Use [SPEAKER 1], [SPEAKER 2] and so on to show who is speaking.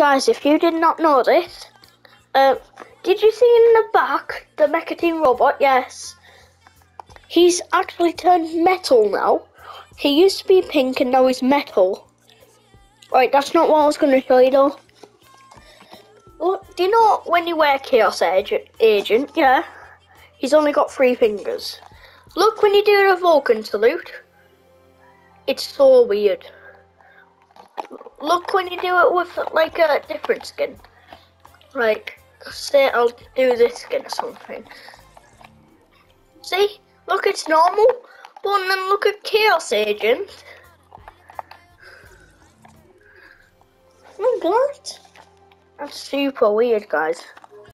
[SPEAKER 1] Guys, if you did not know this, did you see in the back the Mecha Team robot? Yes. He's actually turned metal now. He used to be pink and now he's metal. Right, that's not what I was going to show you though. Well, do you know when you wear Chaos Agent, yeah, he's only got 3 fingers. Look when you do the Vulcan salute. It's so weird. Look when you do it with like a different skin. Like, say I'll do this skin or something. See? Look, it's normal. But then look at Chaos Agent. Oh my god. That's super weird, guys.